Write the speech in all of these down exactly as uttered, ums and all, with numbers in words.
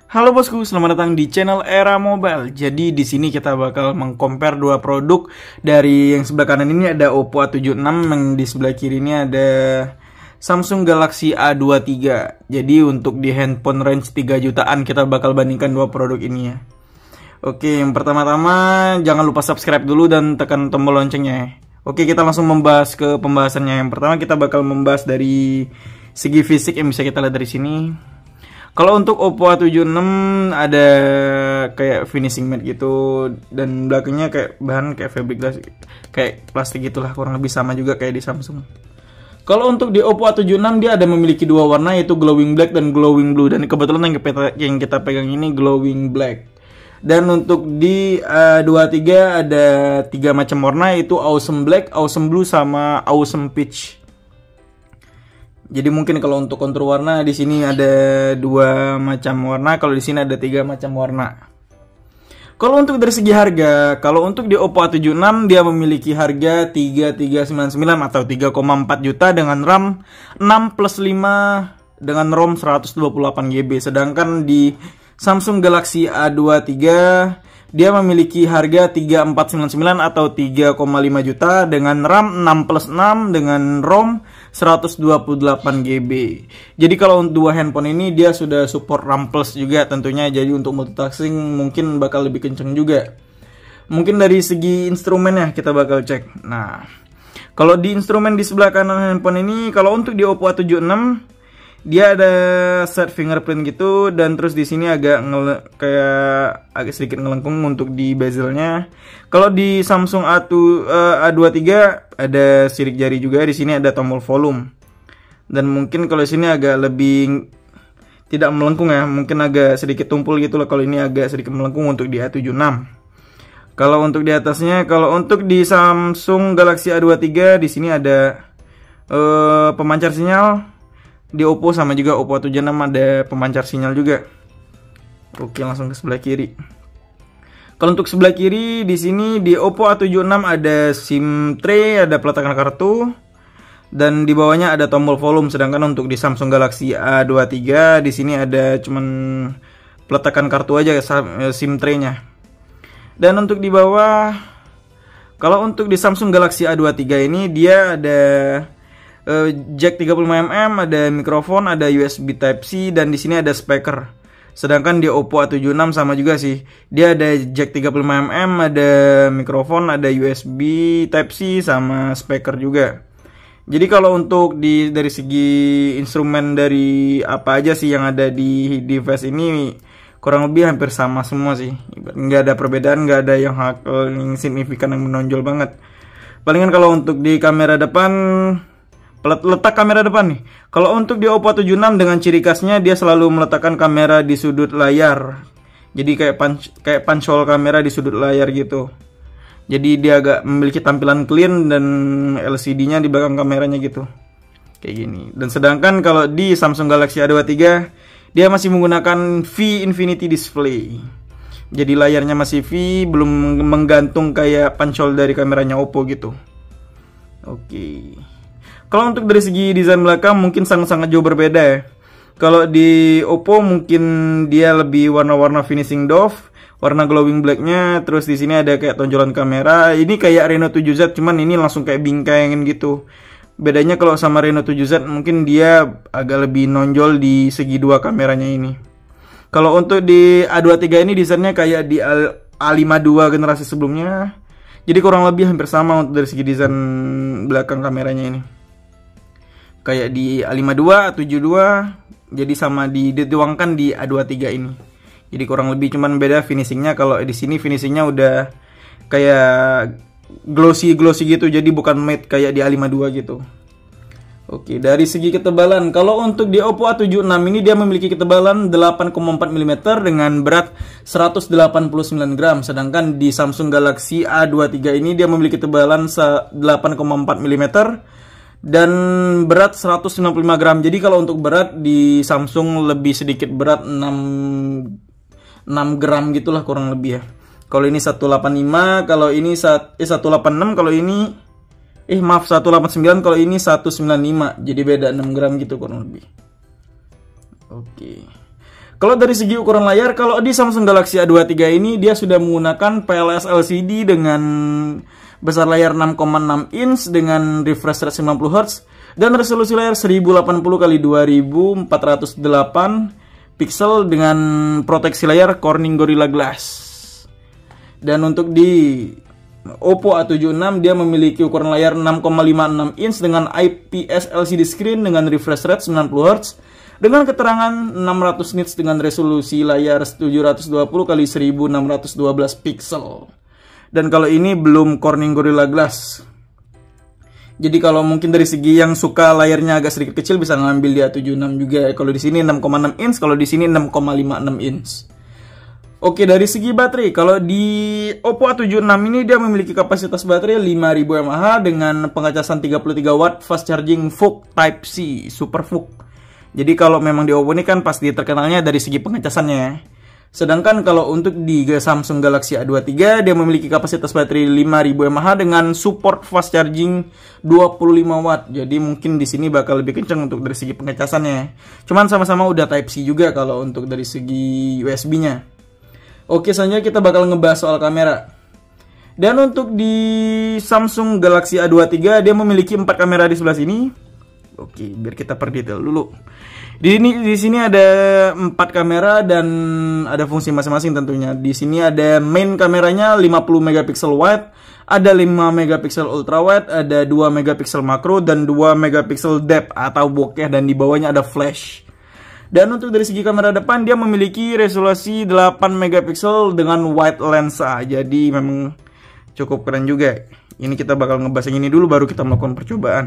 Halo bosku, selamat datang di channel Era Mobile. Jadi di sini kita bakal mengcompare dua produk. Dari yang sebelah kanan ini ada Oppo A tujuh enam, yang di sebelah kiri ini ada Samsung Galaxy A dua puluh tiga. Jadi untuk di handphone range tiga jutaan kita bakal bandingkan dua produk ini ya. Oke, yang pertama-tama jangan lupa subscribe dulu dan tekan tombol loncengnya ya. Oke, kita langsung membahas ke pembahasannya. Yang pertama kita bakal membahas dari segi fisik yang bisa kita lihat dari sini. Kalau untuk Oppo A tujuh enam ada kayak finishing matte gitu, dan belakangnya kayak bahan kayak fabric glass, kayak plastik gitulah, kurang lebih sama juga kayak di Samsung. Kalau untuk di Oppo A tujuh enam dia ada memiliki dua warna, yaitu glowing black dan glowing blue, dan kebetulan yang kita, yang kita pegang ini glowing black. Dan untuk di A dua puluh tiga ada tiga macam warna, yaitu awesome black, awesome blue, sama awesome peach. Jadi mungkin kalau untuk kontur warna di sini ada dua macam warna, kalau di sini ada tiga macam warna. Kalau untuk dari segi harga, kalau untuk di Oppo A tujuh enam dia memiliki harga tiga ribu tiga ratus sembilan puluh sembilan atau tiga koma empat juta dengan RAM enam plus lima dengan ROM seratus dua puluh delapan giga byte. Sedangkan di Samsung Galaxy A dua puluh tiga dia memiliki harga tiga ribu empat ratus sembilan puluh sembilan atau tiga koma lima juta dengan RAM enam plus enam dengan ROM seratus dua puluh delapan giga byte. Jadi kalau untuk dua handphone ini dia sudah support RAM plus juga tentunya. Jadi untuk multitasking mungkin bakal lebih kenceng juga. Mungkin dari segi instrumennya kita bakal cek. Nah, kalau di instrumen di sebelah kanan handphone ini, kalau untuk di Oppo A tujuh enam dia ada set fingerprint gitu, dan terus di sini agak kayak agak sedikit ngelengkung untuk di bezelnya. Kalau di Samsung A dua puluh tiga ada sidik jari juga, di sini ada tombol volume. Dan mungkin kalau di sini agak lebih tidak melengkung ya, mungkin agak sedikit tumpul gitu loh. Kalau ini agak sedikit melengkung untuk di A tujuh enam. Kalau untuk di atasnya, kalau untuk di Samsung Galaxy A dua puluh tiga di sini ada uh, pemancar sinyal. Di Oppo sama juga, Oppo A tujuh enam ada pemancar sinyal juga. Oke, langsung ke sebelah kiri. Kalau untuk sebelah kiri di sini di Oppo A tujuh enam ada SIM tray, ada peletakan kartu, dan di bawahnya ada tombol volume. Sedangkan untuk di Samsung Galaxy A dua puluh tiga di sini ada cuman peletakan kartu aja SIM tray-nya. Dan untuk di bawah, kalau untuk di Samsung Galaxy A dua puluh tiga ini dia ada Uh, jack tiga puluh lima milimeter, ada mikrofon, ada U S B Type C, dan di sini ada speaker. Sedangkan di Oppo A tujuh enam sama juga sih. Dia ada jack tiga puluh lima milimeter, ada mikrofon, ada U S B Type C, sama speaker juga. Jadi kalau untuk di dari segi instrumen dari apa aja sih yang ada di device ini kurang lebih hampir sama semua sih. Nggak ada perbedaan, nggak ada yang, yang signifikan yang menonjol banget. Palingan kalau untuk di kamera depan, letak kamera depan nih. Kalau untuk di Oppo A tujuh enam dengan ciri khasnya dia selalu meletakkan kamera di sudut layar. Jadi kayak punch, kayak punch hole kamera di sudut layar gitu. Jadi dia agak memiliki tampilan clean dan L C D-nya di belakang kameranya gitu. Kayak gini. Dan sedangkan kalau di Samsung Galaxy A dua puluh tiga dia masih menggunakan V Infinity Display. Jadi layarnya masih V, belum menggantung kayak punch hole dari kameranya Oppo gitu. Oke. Kalau untuk dari segi desain belakang mungkin sangat-sangat jauh berbeda ya. Kalau di Oppo mungkin dia lebih warna-warna finishing doff, warna glowing blacknya, terus di sini ada kayak tonjolan kamera. Ini kayak Reno tujuh Z, cuman ini langsung kayak bingkaingin gitu. Bedanya kalau sama Reno tujuh Z mungkin dia agak lebih nonjol di segi dua kameranya ini. Kalau untuk di A dua puluh tiga ini desainnya kayak di A lima puluh dua generasi sebelumnya. Jadi kurang lebih hampir sama untuk dari segi desain belakang kameranya ini. Kayak di A lima puluh dua, A tujuh puluh dua, jadi sama di dituangkan di A dua puluh tiga ini. Jadi kurang lebih cuman beda finishingnya. Kalau di sini finishingnya udah kayak glossy glossy gitu, jadi bukan matte kayak di A lima puluh dua gitu. Oke, dari segi ketebalan, kalau untuk di Oppo A tujuh enam ini dia memiliki ketebalan delapan koma empat milimeter dengan berat seratus delapan puluh sembilan gram. Sedangkan di Samsung Galaxy A dua puluh tiga ini dia memiliki ketebalan delapan koma empat milimeter dan berat seratus sembilan puluh lima gram. Jadi kalau untuk berat di Samsung lebih sedikit berat, enam, enam gram gitulah kurang lebih ya. Kalau ini seratus delapan puluh lima, kalau ini eh, seratus delapan puluh enam, kalau ini eh maaf seratus delapan puluh sembilan, kalau ini seratus sembilan puluh lima. Jadi beda enam gram gitu kurang lebih. Oke. Kalau dari segi ukuran layar, kalau di Samsung Galaxy A dua puluh tiga ini dia sudah menggunakan P L S L C D dengan besar layar enam koma enam inch dengan refresh rate sembilan puluh hertz dan resolusi layar seribu delapan puluh kali dua ribu empat ratus delapan pixel dengan proteksi layar Corning Gorilla Glass. Dan untuk di Oppo A tujuh enam dia memiliki ukuran layar enam koma lima enam inch dengan I P S L C D screen dengan refresh rate sembilan puluh hertz dengan keterangan enam ratus nits dengan resolusi layar tujuh ratus dua puluh kali seribu enam ratus dua belas pixel. Dan kalau ini belum Corning Gorilla Glass. Jadi kalau mungkin dari segi yang suka layarnya agak sedikit kecil bisa ngambil di A tujuh enam juga. Kalau di sini enam koma enam inch, kalau di sini enam koma lima enam inch. Oke, dari segi baterai, kalau di Oppo A tujuh enam ini dia memiliki kapasitas baterai lima ribu mAh dengan pengecasan tiga puluh tiga watt fast charging V O O C Type C, Super V O O C. Jadi kalau memang di Oppo ini kan pasti terkenalnya dari segi pengecasannya. Sedangkan kalau untuk di Samsung Galaxy A dua puluh tiga dia memiliki kapasitas baterai lima ribu mAh dengan support fast charging dua puluh lima watt. Jadi mungkin di sini bakal lebih kencang untuk dari segi pengecasannya. Cuman sama-sama udah Type C juga kalau untuk dari segi U S B-nya. Oke, selanjutnya kita bakal ngebahas soal kamera. Dan untuk di Samsung Galaxy A dua puluh tiga dia memiliki empat kamera di sebelah sini. Oke, biar kita perdetail dulu. Di sini di sini ada empat kamera dan ada fungsi masing-masing tentunya. Di sini ada main kameranya lima puluh megapiksel wide, ada lima megapiksel ultra wide, ada dua megapiksel makro dan dua megapiksel depth atau bokeh dan di bawahnya ada flash. Dan untuk dari segi kamera depan dia memiliki resolusi delapan megapiksel dengan wide lensa. Jadi memang cukup keren juga. Ini kita bakal ngebahas yang ini dulu baru kita melakukan percobaan.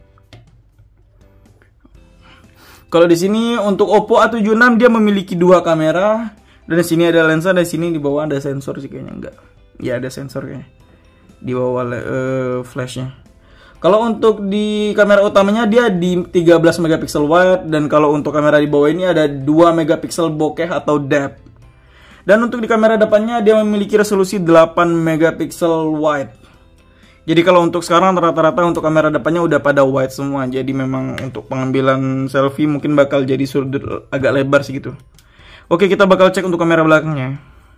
Kalau di sini untuk Oppo A tujuh enam dia memiliki dua kamera dan di sini ada lensa dan di sini di bawah ada sensor sih kayaknya enggak. Ya ada sensor kayaknya. Di bawah uh, flashnya. Kalau untuk di kamera utamanya dia di tiga belas megapiksel wide dan kalau untuk kamera di bawah ini ada dua megapiksel bokeh atau depth. Dan untuk di kamera depannya dia memiliki resolusi delapan megapiksel wide. Jadi kalau untuk sekarang rata-rata untuk kamera depannya udah pada wide semua. Jadi memang untuk pengambilan selfie mungkin bakal jadi sudut agak lebar sih gitu. Oke, kita bakal cek untuk kamera belakangnya.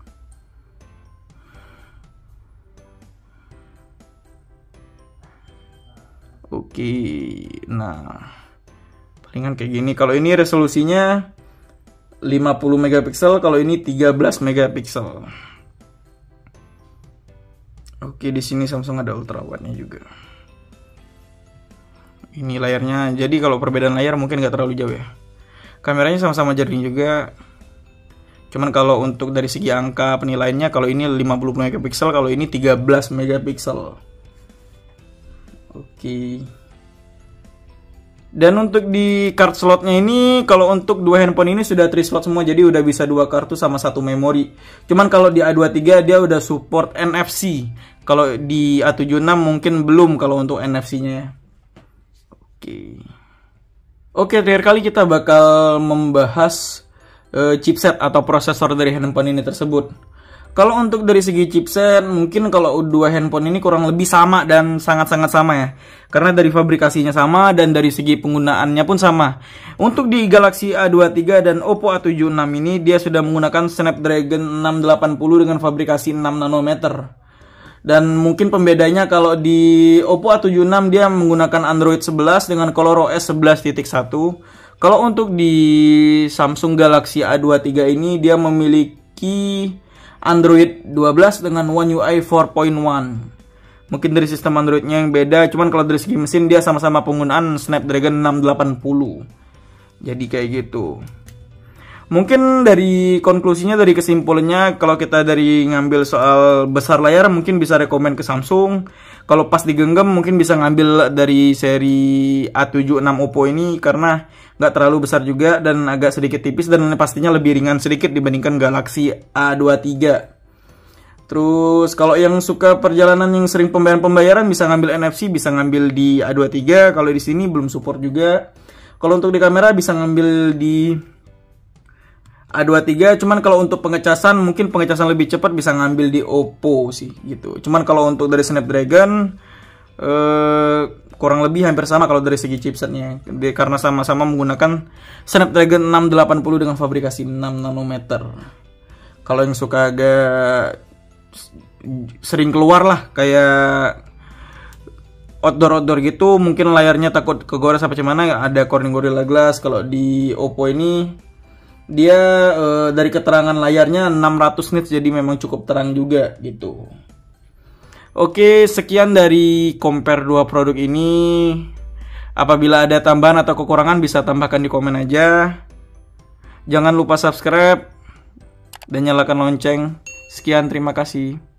Oke, nah palingan kayak gini. Kalau ini resolusinya lima puluh megapiksel, kalau ini tiga belas megapiksel. Oke, di sini Samsung ada ultra wide-nya juga. Ini layarnya. Jadi kalau perbedaan layar mungkin nggak terlalu jauh ya. Kameranya sama-sama jernih juga. Cuman kalau untuk dari segi angka penilaiannya, kalau ini lima puluh megapiksel, kalau ini tiga belas megapiksel. Oke. Dan untuk di card slotnya ini, kalau untuk dua handphone ini sudah three slot semua, jadi udah bisa dua kartu sama satu memori. Cuman kalau di A dua puluh tiga dia udah support N F C. Kalau di A tujuh enam mungkin belum kalau untuk N F C-nya. Oke. Oke, terakhir kali kita bakal membahas uh, chipset atau prosesor dari handphone ini tersebut. Kalau untuk dari segi chipset, mungkin kalau dua handphone ini kurang lebih sama dan sangat-sangat sama ya. Karena dari fabrikasinya sama dan dari segi penggunaannya pun sama. Untuk di Galaxy A dua puluh tiga dan Oppo A tujuh enam ini dia sudah menggunakan Snapdragon enam delapan puluh dengan fabrikasi enam nanometer. Dan mungkin pembedanya kalau di Oppo A tujuh enam dia menggunakan Android sebelas dengan ColorOS sebelas titik satu. Kalau untuk di Samsung Galaxy A dua puluh tiga ini dia memiliki Android dua belas dengan One U I empat titik satu. Mungkin dari sistem Androidnya yang beda, cuman kalau dari segi mesin dia sama-sama penggunaan Snapdragon enam delapan puluh. Jadi kayak gitu. Mungkin dari konklusinya, dari kesimpulannya, kalau kita dari ngambil soal besar layar mungkin bisa rekomen ke Samsung. Kalau pas digenggam mungkin bisa ngambil dari seri A tujuh enam Oppo ini karena nggak terlalu besar juga dan agak sedikit tipis dan pastinya lebih ringan sedikit dibandingkan Galaxy A dua puluh tiga. Terus kalau yang suka perjalanan yang sering pembayaran-pembayaran bisa ngambil N F C, bisa ngambil di A dua puluh tiga. Kalau di sini belum support juga. Kalau untuk di kamera bisa ngambil di A dua puluh tiga, cuman kalau untuk pengecasan mungkin pengecasan lebih cepat bisa ngambil di Oppo sih gitu. Cuman kalau untuk dari Snapdragon eh, kurang lebih hampir sama kalau dari segi chipsetnya, Di- karena sama-sama menggunakan Snapdragon enam delapan puluh dengan fabrikasi enam nanometer. Kalau yang suka agak sering keluar lah, kayak outdoor-outdoor gitu, mungkin layarnya takut kegores apa gimana, ada Corning Gorilla Glass. Kalau di Oppo ini dia eh, dari keterangan layarnya enam ratus nits, jadi memang cukup terang juga gitu. Oke, sekian dari compare dua produk ini. Apabila ada tambahan atau kekurangan bisa tambahkan di komen aja. Jangan lupa subscribe dan nyalakan lonceng. Sekian, terima kasih.